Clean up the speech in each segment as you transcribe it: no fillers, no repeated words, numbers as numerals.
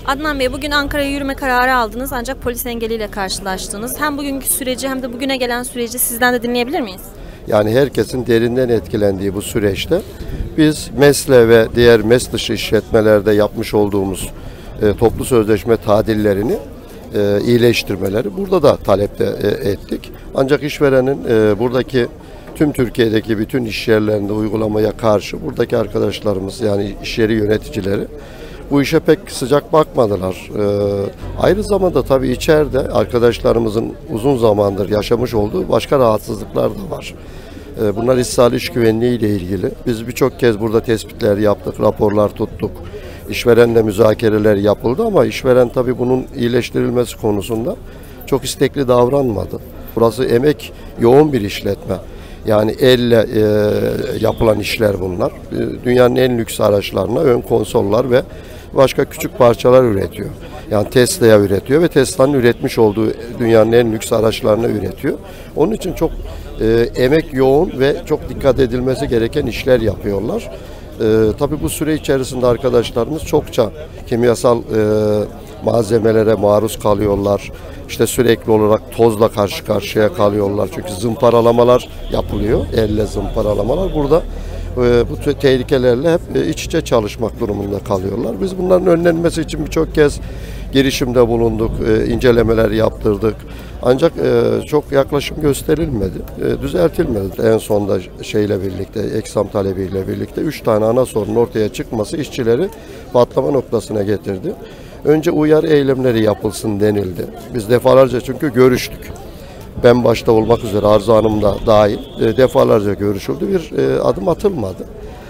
Adnan Bey, bugün Ankara'ya yürüme kararı aldınız ancak polis engeliyle karşılaştınız. Hem bugünkü süreci hem de bugüne gelen süreci sizden de dinleyebilir miyiz? Yani herkesin derinden etkilendiği bu süreçte biz MES'le ve diğer MES dışı işletmelerde yapmış olduğumuz toplu sözleşme tadillerini, iyileştirmeleri burada da talepte ettik. Ancak işverenin buradaki tüm Türkiye'deki bütün iş yerlerinde uygulamaya karşı buradaki arkadaşlarımız, yani iş yeri yöneticileri bu işe pek sıcak bakmadılar. Aynı zamanda tabii içeride arkadaşlarımızın uzun zamandır yaşamış olduğu başka rahatsızlıklar da var. Bunlar işsal iş güvenliği ile ilgili. Biz birçok kez burada tespitler yaptık, raporlar tuttuk. İşverenle müzakereler yapıldı ama işveren tabii bunun iyileştirilmesi konusunda çok istekli davranmadı. Burası emek yoğun bir işletme. Yani elle yapılan işler bunlar. Dünyanın en lüks araçlarına ön konsollar ve başka küçük parçalar üretiyor. Yani Tesla'ya üretiyor ve Tesla'nın üretmiş olduğu dünyanın en lüks araçlarını üretiyor. Onun için çok emek yoğun ve çok dikkat edilmesi gereken işler yapıyorlar. Tabii bu süre içerisinde arkadaşlarımız çokça kimyasal malzemelere maruz kalıyorlar. İşte sürekli olarak tozla karşı karşıya kalıyorlar. Çünkü zımparalamalar yapılıyor. Elle zımparalamalar. Burada bu tehlikelerle hep iç içe çalışmak durumunda kalıyorlar. Biz bunların önlenmesi için birçok kez girişimde bulunduk, incelemeler yaptırdık. Ancak çok yaklaşım gösterilmedi, düzeltilmedi. En sonda şeyle birlikte, eksam talebiyle birlikte 3 tane ana sorunun ortaya çıkması işçileri patlama noktasına getirdi. Önce uyarı eylemleri yapılsın denildi. Biz defalarca çünkü görüştük. Ben başta olmak üzere Arzu Hanım da dahil defalarca görüşüldü. Bir adım atılmadı.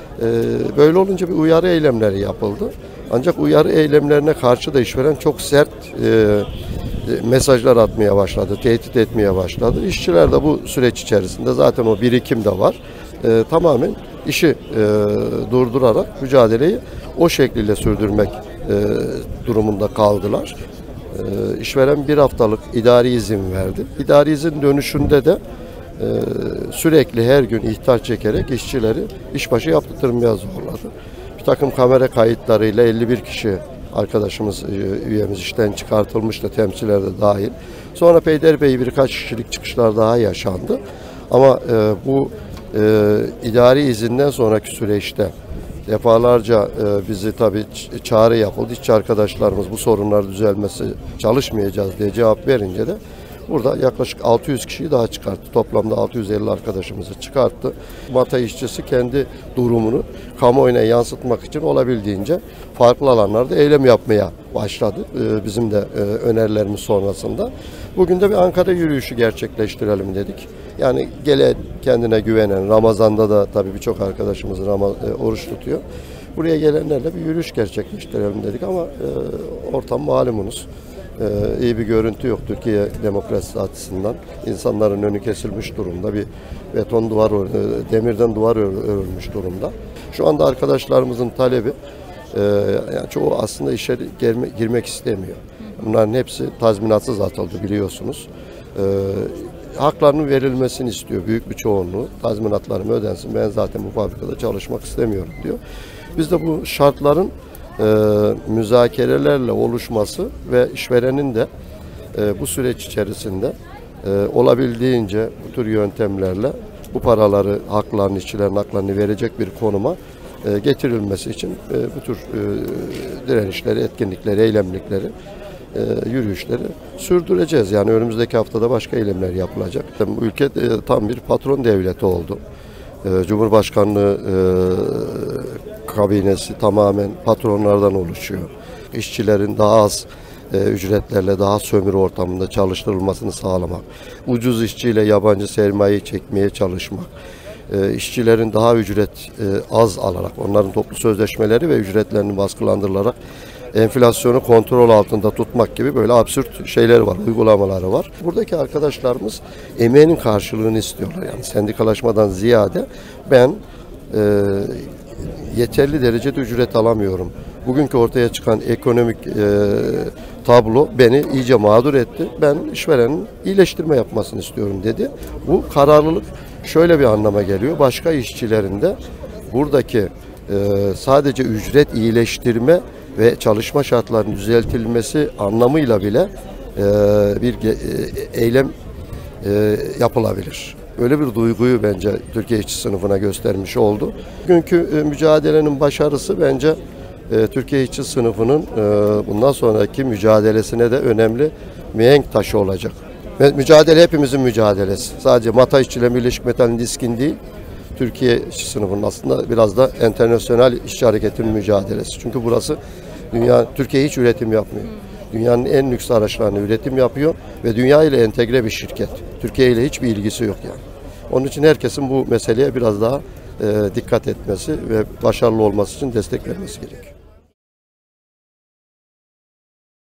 Böyle olunca bir uyarı eylemleri yapıldı. Ancak uyarı eylemlerine karşı da işveren çok sert mesajlar atmaya başladı, tehdit etmeye başladı. İşçiler de bu süreç içerisinde zaten o birikim de var. Tamamen işi durdurarak mücadeleyi o şekilde sürdürmek durumunda kaldılar. İşveren bir haftalık idari izin verdi. İdari izin dönüşünde de sürekli her gün ihtar çekerek işçileri işbaşı yaptırmaya zorladı. Bir takım kamera kayıtlarıyla 51 kişi arkadaşımız, üyemiz işten çıkartılmıştı, temsilciler de dahil. Sonra peyderpey birkaç kişilik çıkışlar daha yaşandı. Ama bu idari izinden sonraki süreçte defalarca bizi tabii çağrı yapıldı. İşçi arkadaşlarımız bu sorunlar düzelmesi çalışmayacağız diye cevap verince de burada yaklaşık 600 kişiyi daha çıkarttı. Toplamda 650 arkadaşımızı çıkarttı. Mata işçisi kendi durumunu kamuoyuna yansıtmak için olabildiğince farklı alanlarda eylem yapmaya başladı. Bizim de önerilerimiz sonrasında. Bugün de bir Ankara yürüyüşü gerçekleştirelim dedik. Yani gelen, kendine güvenen, Ramazan'da da tabii birçok arkadaşımız oruç tutuyor. Buraya gelenlerle bir yürüyüş gerçekleştirelim dedik ama ortam malumunuz. İyi bir görüntü yok Türkiye demokrasisi açısından. İnsanların önü kesilmiş durumda. Bir beton duvar, demirden duvar örülmüş durumda. Şu anda arkadaşlarımızın talebi, yani çoğu aslında işe girmek istemiyor. Bunların hepsi tazminatsız atıldı biliyorsunuz. Haklarının verilmesini istiyor büyük bir çoğunluğu. Tazminatlarım ödensin, ben zaten bu fabrikada çalışmak istemiyorum diyor. Biz de bu şartların müzakerelerle oluşması ve işverenin de bu süreç içerisinde olabildiğince bu tür yöntemlerle bu paraları, haklarını, işçilerin haklarını verecek bir konuma getirilmesi için bu tür direnişleri, etkinlikleri, eylemlikleri, yürüyüşleri sürdüreceğiz. Yani önümüzdeki haftada başka eylemler yapılacak. Bu ülke tam bir patron devleti oldu. Cumhurbaşkanlığı kabinesi tamamen patronlardan oluşuyor. İşçilerin daha az ücretlerle daha sömürü ortamında çalıştırılmasını sağlamak, ucuz işçiyle yabancı sermayeyi çekmeye çalışmak, işçilerin daha ücret az alarak, onların toplu sözleşmeleri ve ücretlerinin baskılandırılarak enflasyonu kontrol altında tutmak gibi böyle absürt şeyler var, uygulamaları var. Buradaki arkadaşlarımız emeğinin karşılığını istiyorlar. Yani sendikalaşmadan ziyade ben yeterli derecede ücret alamıyorum. Bugünkü ortaya çıkan ekonomik tablo beni iyice mağdur etti. Ben işverenin iyileştirme yapmasını istiyorum dedi. Bu kararlılık şöyle bir anlama geliyor. Başka işçilerin de buradaki sadece ücret iyileştirme ve çalışma şartlarının düzeltilmesi anlamıyla bile bir eylem yapılabilir. Öyle bir duyguyu bence Türkiye işçi sınıfına göstermiş oldu. Bugünkü mücadelenin başarısı bence Türkiye işçi sınıfının bundan sonraki mücadelesine de önemli mihenk taşı olacak. Ve mücadele hepimizin mücadelesi. Sadece Mata İşçiler Birleşik Metal Disk'in değil, Türkiye işçi sınıfının aslında biraz da internasyonel işçi hareketinin mücadelesi. Çünkü burası Türkiye hiç üretim yapmıyor. Dünyanın en lüks araçlarını üretim yapıyor ve dünya ile entegre bir şirket. Türkiye ile hiçbir ilgisi yok yani. Onun için herkesin bu meseleye biraz daha dikkat etmesi ve başarılı olması için destek vermesi gerekiyor.